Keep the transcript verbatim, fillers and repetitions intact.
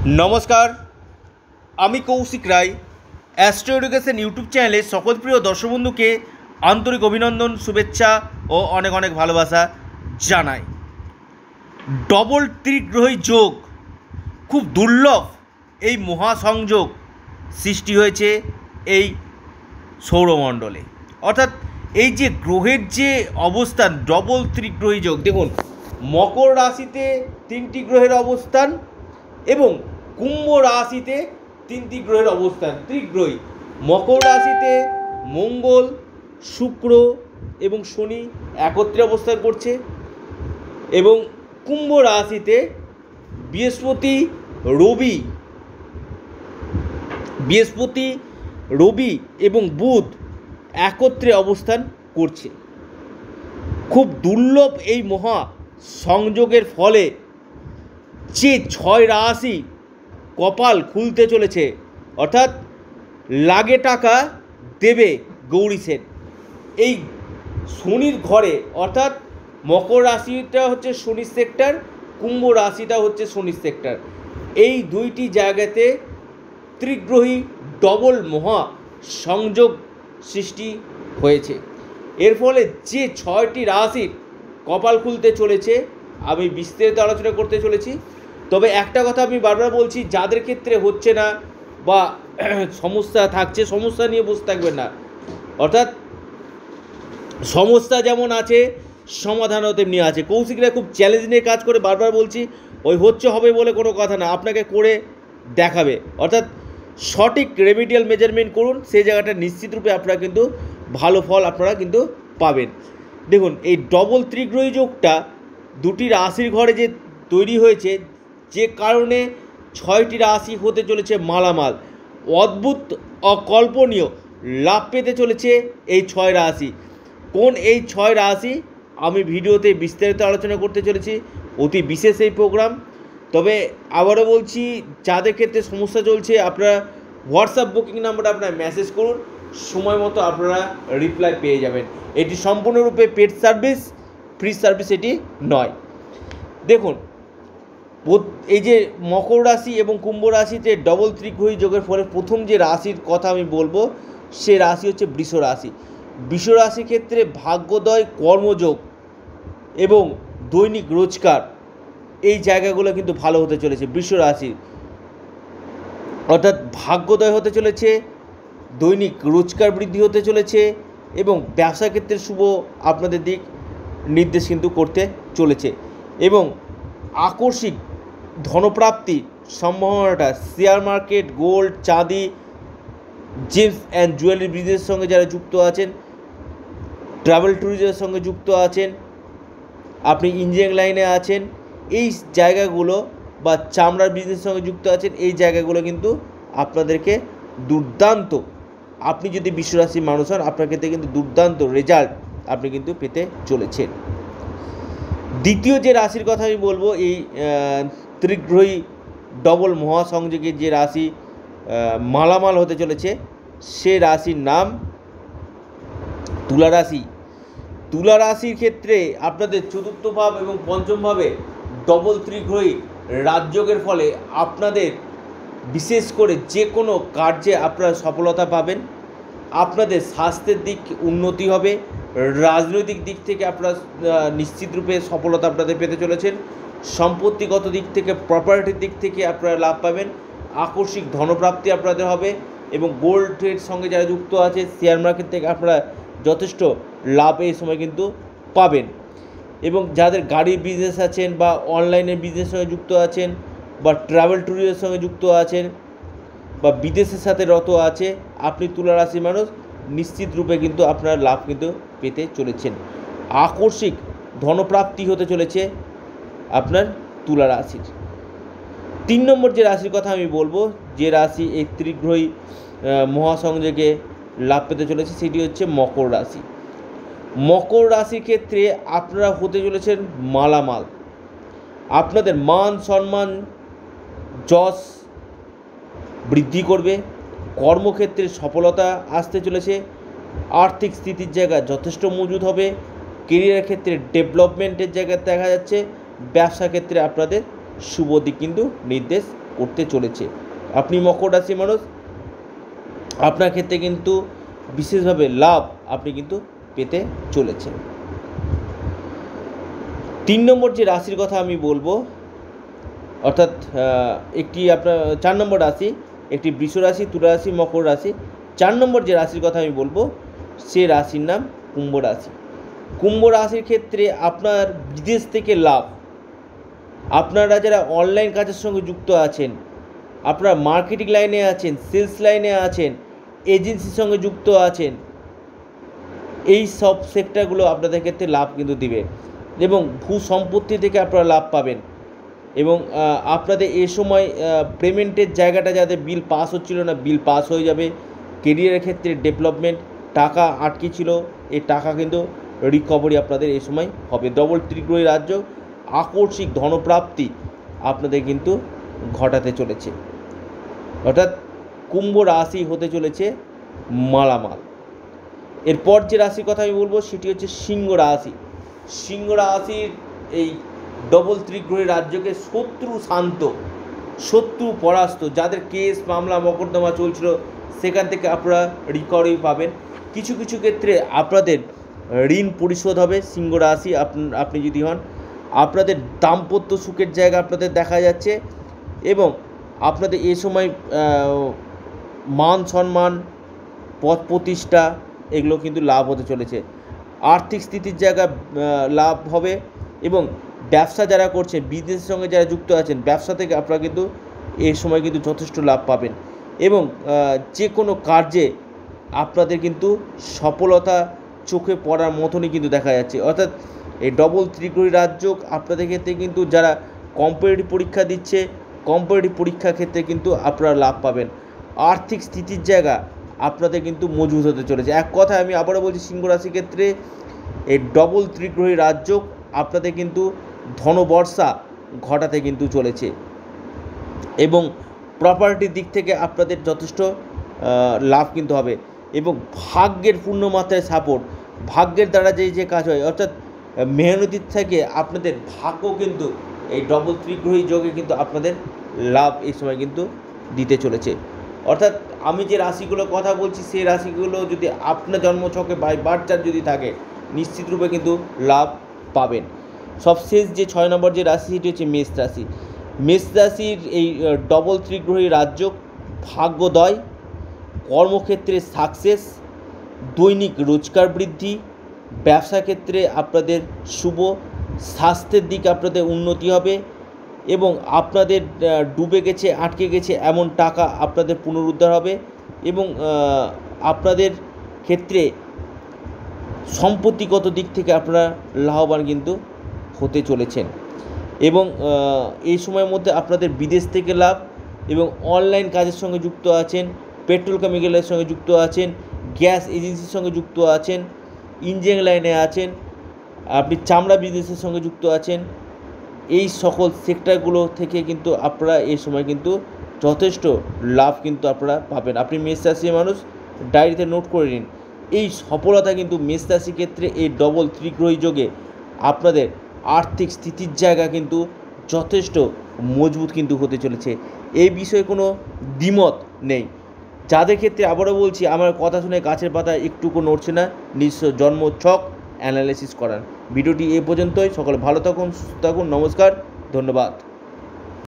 নমস্কার, আমি Koushik Roy. Astro education YouTube চ্যানেলে সকল প্রিয় দর্শক বন্ধুকে আন্তরিক অভিনন্দন, শুভেচ্ছা ও অনেক অনেক ভালোবাসা জানাই। ডবল ত্রিগ্রহী যোগ খুব দুর্লভ এই মহাসংযোগ সৃষ্টি হয়েছে এই সৌরমণ্ডলে। অর্থাৎ এই যে গ্রহের যে অবস্থান, ডবল ত্রিগ্রহী যোগ, দেখুন মকর রাশিতে তিনটি গ্রহের অবস্থান এবং কুম্ভ রাশিতে তিনটি গ্রহের অবস্থান। ত্রিগ্রহী মকর রাশিতে মঙ্গল, শুক্র এবং শনি একত্রে অবস্থান করছে এবং কুম্ভ রাশিতে বৃহস্পতি রবি বৃহস্পতি রবি এবং বুধ একত্রে অবস্থান করছে। খুব দুর্লভ এই মহা সংযোগের ফলে যে ছয় রাশি কপাল খুলতে চলেছে, অর্থাৎ লাগে টাকা দেবে গৌরী সেন। এই শনির ঘরে, অর্থাৎ মকর রাশিটা হচ্ছে শনির সেক্টর, কুম্ভ রাশিটা হচ্ছে শনির সেক্টর। এই দুইটি জায়গাতে ত্রিগ্রহী ডবল মহা সংযোগ সৃষ্টি হয়েছে। এর ফলে যে ছয়টি রাশির কপাল খুলতে চলেছে আমি বিস্তারিত আলোচনা করতে চলেছি। তবে একটা কথা আমি বারবার বলছি, যাদের ক্ষেত্রে হচ্ছে না বা সমস্যা থাকছে, সমস্যা নিয়ে বসে থাকবেন না। অর্থাৎ সমস্যা যেমন আছে, সমাধানও তেমনি আছে। কৌশিকরা খুব চ্যালেঞ্জ নিয়ে কাজ করে, বারবার বলছি, ওই হচ্ছে হবে বলে কোনো কথা না, আপনাকে করে দেখাবে। অর্থাৎ সঠিক রেমিডিয়াল মেজারমেন্ট করুন, সেই জায়গাটা নিশ্চিত রূপে আপনারা কিন্তু ভালো ফল আপনারা কিন্তু পাবেন। দেখুন এই ডবল ত্রিগ্রহী যোগটা দুটি রাশির ঘরে যে তৈরি হয়েছে, যে কারণে ছয়টি রাশি হতে চলেছে মালামাল। অদ্ভুত অকল্পনীয় লাভ পেতে চলেছে এই ছয় রাশি। কোন এই ছয় রাশি আমি ভিডিওতে বিস্তারিত আলোচনা করতে চলেছি, অতি বিশেষ এই প্রোগ্রাম। তবে আবারও বলছি, যাদের ক্ষেত্রে সমস্যা চলছে আপনারা হোয়াটসঅ্যাপ বুকিং নাম্বারে আপনারা মেসেজ করুন, সময় মতো আপনারা রিপ্লাই পেয়ে যাবেন। এটি সম্পূর্ণরূপে পেড সার্ভিস, ফ্রি সার্ভিস এটি নয়। দেখুন এই যে মকর রাশি এবং কুম্ভ রাশিতে ডবল ত্রিগ্রহী যোগের ফলে প্রথম যে রাশির কথা আমি বলবো, সে রাশি হচ্ছে বৃষ রাশি। বৃষ রাশির ক্ষেত্রে ভাগ্যোদয়, কর্মযোগ এবং দৈনিক রোজগার, এই জায়গাগুলো কিন্তু ভালো হতে চলেছে বৃষ রাশির। অর্থাৎ ভাগ্যোদয় হতে চলেছে, দৈনিক রোজগার বৃদ্ধি হতে চলেছে এবং ব্যবসা ক্ষেত্রে শুভ আপনাদের দিক নির্দেশ কিন্তু করতে চলেছে এবং আকস্মিক ধনপ্রাপ্তি সম্ভাবনাটা শেয়ার মার্কেট, গোল্ড, চাঁদি, জেমস অ্যান্ড জুয়েলারি বিজনেসের সঙ্গে যারা যুক্ত আছেন, ট্রাভেল ট্যুরিজমের সঙ্গে যুক্ত আছেন, আপনি ইঞ্জিনিয়ারিং লাইনে আছেন, এই জায়গাগুলো বা চামড়ার বিজনেসের সঙ্গে যুক্ত আছেন, এই জায়গাগুলো কিন্তু আপনাদেরকে দুর্দান্ত, আপনি যদি বিশ্বরাশির মানুষ হন আপনার ক্ষেত্রে কিন্তু দুর্দান্ত রেজাল্ট আপনি কিন্তু পেতে চলেছেন। দ্বিতীয় যে রাশির কথা আমি বলবো, এই ত্রিগ্রহী ডবল মহাসংযোগের যে রাশি মালামাল হতে চলেছে, সে রাশির নাম তুলা রাশি। তুলা রাশির ক্ষেত্রে আপনাদের চতুর্থ ভাব এবং পঞ্চম ভাবে ডবল ত্রিগ্রহী রাজযোগের ফলে আপনাদের বিশেষ করে যে কোনো কার্যে আপনারা সফলতা পাবেন। আপনাদের স্বাস্থ্যের দিক উন্নতি হবে, রাজনৈতিক দিক থেকে আপনারা নিশ্চিত রূপে সফলতা আপনাদের পেতে চলেছেন, সম্পত্তিগত দিক থেকে, প্রপার্টির দিক থেকে আপনারা লাভ পাবেন, আকস্মিক ধনপ্রাপ্তি আপনাদের হবে এবং গোল্ডের সঙ্গে যারা যুক্ত আছে, শেয়ার মার্কেট থেকে আপনারা যথেষ্ট লাভ এই সময় কিন্তু পাবেন। এবং যাদের গাড়ির বিজনেস আছেন বা অনলাইনের বিজনেসের সঙ্গে যুক্ত আছেন বা ট্রাভেল ট্যুরিজমের সঙ্গে যুক্ত আছেন বা বিদেশের সাথে রত আছে, আপনি তুলা রাশির মানুষ, নিশ্চিত রূপে কিন্তু আপনারা লাভ কিন্তু পেতে চলেছেন। আকস্মিক ধনপ্রাপ্তি হতে চলেছে আপনার তুলা রাশির। তিন নম্বর যে রাশির কথা আমি বলবো, যে রাশি এই ত্রিগ্রহী মহাসংযোগে লাভ পেতে চলেছে, সেটি হচ্ছে মকর রাশি। মকর রাশির ক্ষেত্রে আপনারা হতে চলেছেন মালামাল। আপনাদের মান সম্মান যশ বৃদ্ধি করবে, কর্মক্ষেত্রে সফলতা আসতে চলেছে, আর্থিক স্থিতির জায়গা যথেষ্ট মজুদ হবে, কেরিয়ারের ক্ষেত্রে ডেভেলপমেন্টের জায়গা দেখা যাচ্ছে, ব্যবসা ক্ষেত্রে আপনাদের শুভ দিক কিন্তু নির্দেশ করতে চলেছে। আপনি মকর রাশি মানুষ, আপনার ক্ষেত্রে কিন্তু বিশেষভাবে লাভ আপনি কিন্তু পেতে চলেছেন। তিন নম্বর যে রাশির কথা আমি বলবো, অর্থাৎ একটি আপনার চার নম্বর রাশি, একটি বৃষ রাশি, তুলা রাশি, মকর রাশি। চার নম্বর যে রাশির কথা আমি বলবো সে রাশির নাম কুম্ভ রাশি। কুম্ভ রাশির ক্ষেত্রে আপনার বিদেশ থেকে লাভ, আপনারা যারা অনলাইন কাজের সঙ্গে যুক্ত আছেন, আপনারা মার্কেটিং লাইনে আছেন, সেলস লাইনে আছেন, এজেন্সির সঙ্গে যুক্ত আছেন, এই সব সেক্টরগুলো আপনাদের ক্ষেত্রে লাভ কিন্তু দিবে এবং ভূ সম্পত্তি থেকে আপনারা লাভ পাবেন। এবং আপনাদের এ সময় পেমেন্টের জায়গাটা যাদের বিল পাস হচ্ছিল না, বিল পাস হয়ে যাবে। কেরিয়ারের ক্ষেত্রে ডেভেলপমেন্ট, টাকা আটকে ছিল, এই টাকা কিন্তু রিকভারি আপনাদের এই সময় হবে। ডবল ত্রিগ্রহী রাজ্য, আকস্মিক ধনপ্রাপ্তি আপনাদের কিন্তু ঘটাতে চলেছে। অর্থাৎ কুম্ভ রাশি হতে চলেছে মালামাল। এরপর যে রাশির কথা আমি বলবো সেটি হচ্ছে সিংহ রাশি। সিংহ রাশির এই ডবল ত্রিগ্রহী রাজ্যকে শত্রু শান্ত, শত্রু পরাস্ত, যাদের কেস মামলা মকদ্দমা চলছিল সেখান থেকে আপনারা রিকভারি পাবেন। কিছু কিছু ক্ষেত্রে আপনাদের ঋণ পরিশোধ হবে। সিংহ রাশি আপনি যদি হন, আপনাদের দাম্পত্য সুখের জায়গা আপনাদের দেখা যাচ্ছে এবং আপনাদের এ সময় মান সম্মান, পদ প্রতিষ্ঠা এগুলো কিন্তু লাভ হতে চলেছে। আর্থিক স্থিতির জায়গা লাভ হবে এবং ব্যবসা যারা করছেন, বিজনেসের সঙ্গে যারা যুক্ত আছেন, ব্যবসা থেকে আপনারা কিন্তু এই সময় কিন্তু যথেষ্ট লাভ পাবেন এবং যে কোনো কার্যে আপনাদের কিন্তু সফলতা চোখে পড়ার মতনই কিন্তু দেখা যাচ্ছে। অর্থাৎ এই ডবল ত্রিগ্রহী রাজ্য আপনাদের ক্ষেত্রে কিন্তু যারা কম্পিটিটিভ পরীক্ষা দিচ্ছে, কম্পিটিটিভ পরীক্ষার ক্ষেত্রে কিন্তু আপনারা লাভ পাবেন। আর্থিক স্থিতির জায়গা আপনাদের কিন্তু মজবুত হতে চলেছে। এক কথায় আমি আবারও বলছি, সিংহ রাশির ক্ষেত্রে এই ডবল ত্রিগ্রহী রাজ্য আপনাদের কিন্তু ধনবর্ষা ঘটাতে কিন্তু চলেছে এবং প্রপার্টির দিক থেকে আপনাদের যথেষ্ট লাভ কিন্তু হবে এবং ভাগ্যের পূর্ণমাত্রায় সাপোর্ট, ভাগ্যের দ্বারা যেই যে কাজ হয়, অর্থাৎ মেহনতির থেকে আপনাদের ভাগ্য কিন্তু এই ডবল ত্রিগ্রহী যোগে কিন্তু আপনাদের লাভ এই সময় কিন্তু দিতে চলেছে। অর্থাৎ আমি যে রাশিগুলোর কথা বলছি সেই রাশিগুলো যদি আপনার জন্মছকে বাই বার্থ চার্ট যদি থাকে, নিশ্চিত রূপে কিন্তু লাভ পাবেন। সবশেষ যে ছয় নম্বর যে রাশি সেটি হচ্ছে মেষ রাশি। মেষ রাশির এই ডবল ত্রিগ্রহী রাজ্য ভাগ্যোদয়, কর্মক্ষেত্রে সাকসেস, দৈনিক রোজগার বৃদ্ধি, ব্যবসা ক্ষেত্রে আপনাদের শুভ, স্বাস্থ্যের দিকে আপনাদের উন্নতি হবে এবং আপনাদের ডুবে গেছে, আটকে গেছে এমন টাকা আপনাদের পুনরুদ্ধার হবে এবং আপনাদের ক্ষেত্রে সম্পত্তিগত দিক থেকে আপনারা লাভবান কিন্তু হতে চলেছেন এবং এই সময়ের মধ্যে আপনাদের বিদেশ থেকে লাভ এবং অনলাইন কাজের সঙ্গে যুক্ত আছেন, পেট্রোল কেমিক্যালের সঙ্গে যুক্ত আছেন, গ্যাস এজেন্সির সঙ্গে যুক্ত আছেন, ইঞ্জিনিয়ারিং লাইনে আছেন, আপনি চামড়া বিজনেসের সঙ্গে যুক্ত আছেন, এই সকল সেক্টরগুলো থেকে কিন্তু আপনারা এই সময় কিন্তু যথেষ্ট লাভ কিন্তু আপনারা পাবেন। আপনি মেষ রাশির মানুষ, ডায়েরিতে নোট করে নিন। এই সফলতা কিন্তু মেষ রাশির ক্ষেত্রে এই ডবল ত্রিগ্রহী যোগে আপনাদের আর্থিক স্থিতির জায়গা কিন্তু যথেষ্ট মজবুত কিন্তু হতে চলেছে। এই বিষয়ে কোনো দ্বিমত নেই। যাদের ক্ষেত্রে আবারও বলছি, আমার কথা শুনে গাছের পাতা একটুকু নড়ছে না, নিজস্ব জন্ম ছক অ্যানালাইসিস করান। ভিডিওটি এ পর্যন্তই। সকলে ভালো থাকুন, সুস্থ থাকুন। নমস্কার, ধন্যবাদ।